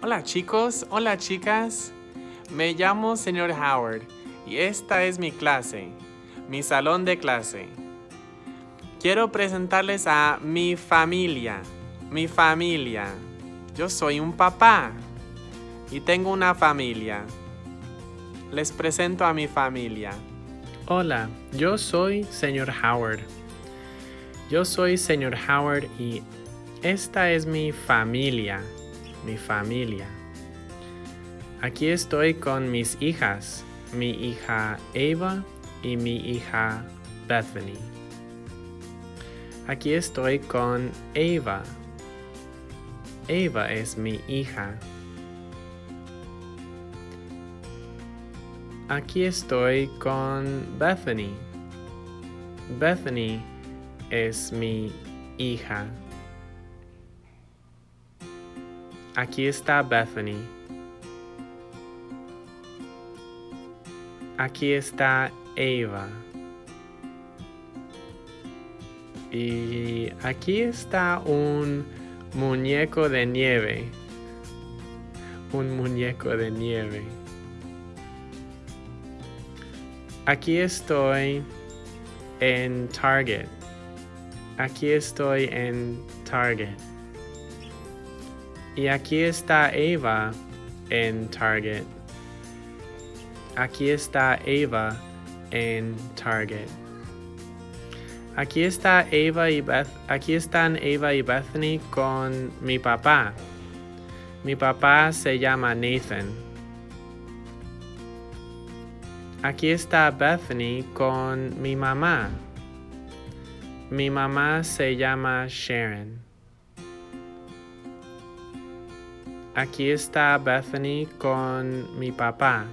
Hola chicos, hola chicas. Me llamo señor Howard y esta es mi clase, mi salón de clase. Quiero presentarles a mi familia. Yo soy un papá y tengo una familia. Les presento a mi familia. Hola, yo soy señor Howard. Yo soy señor Howard y esta es mi familia. Aquí estoy con mis hijas, mi hija Ava y mi hija Bethany. Aquí estoy con Ava. Ava es mi hija. Aquí estoy con Bethany. Bethany es mi hija. Aquí está Bethany. Aquí está Ava. Y aquí está un muñeco de nieve. Un muñeco de nieve. Aquí estoy en Target. Aquí estoy en Target. Y aquí está Ava en Target. Aquí está Ava en Target. Aquí están Ava y Bethany con mi papá. Mi papá se llama Nathan. Aquí está Bethany con mi mamá. Mi mamá se llama Sharon. Aquí está Bethany con mi papá.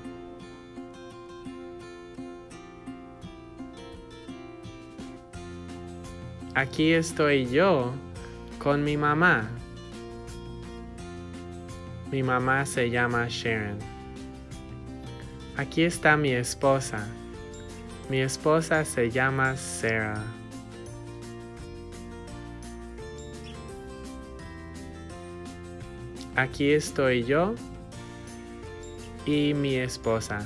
Aquí estoy yo con mi mamá. Mi mamá se llama Sharon. Aquí está mi esposa. Mi esposa se llama Sarah. Aquí estoy yo y mi esposa.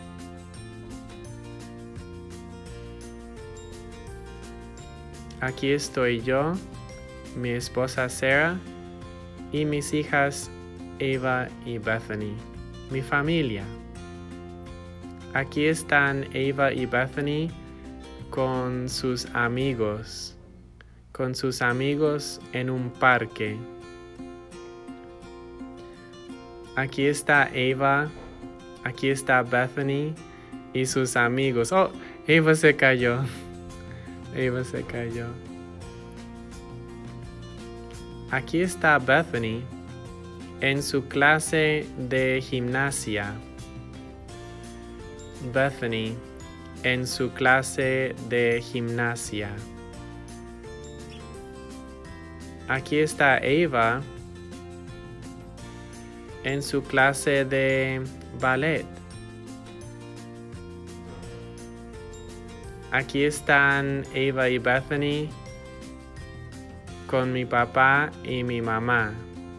Aquí estoy yo, mi esposa Sarah y mis hijas Ava y Bethany, mi familia. Aquí están Ava y Bethany con sus amigos en un parque. Aquí está Ava, aquí está Bethany y sus amigos. Oh, Ava se cayó. Ava se cayó. Aquí está Bethany en su clase de gimnasia. Bethany en su clase de gimnasia. Aquí está Ava en su clase de ballet. Aquí están Ava y Bethany con mi papá y mi mamá.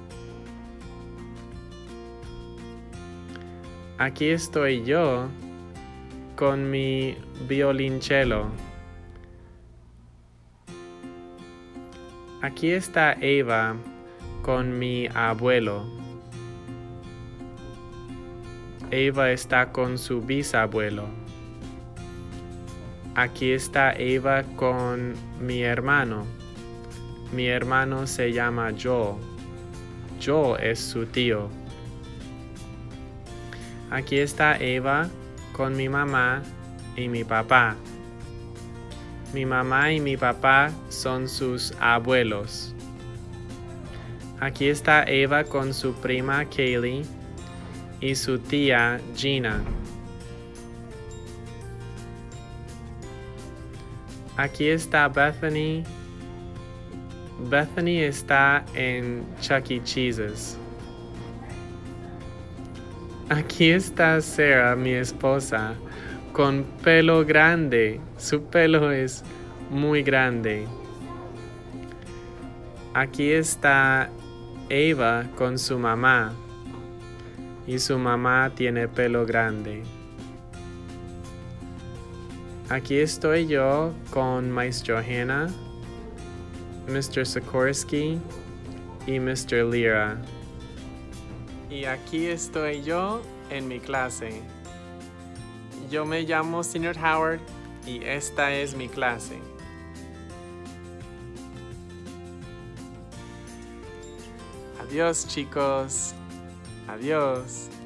Aquí estoy yo con mi violonchelo. Aquí está Ava con mi abuelo. Ava está con su bisabuelo. Aquí está Ava con mi hermano. Mi hermano se llama Joel. Joel es su tío. Aquí está Ava con mi mamá y mi papá. Mi mamá y mi papá son sus abuelos. Aquí está Ava con su prima Kaylee y su tía Gina. Aquí está Bethany. Bethany está en Chuck E. Cheese's. Aquí está Sarah, mi esposa, con pelo grande. Su pelo es muy grande. Aquí está Ava con su mamá. y su mamá tiene pelo grande. Aquí estoy yo con Maestro Hannah, Mr. Sikorsky y Mr. Lira. Y aquí estoy yo en mi clase. Yo me llamo Señor Howard y esta es mi clase. Adiós, chicos. Adiós.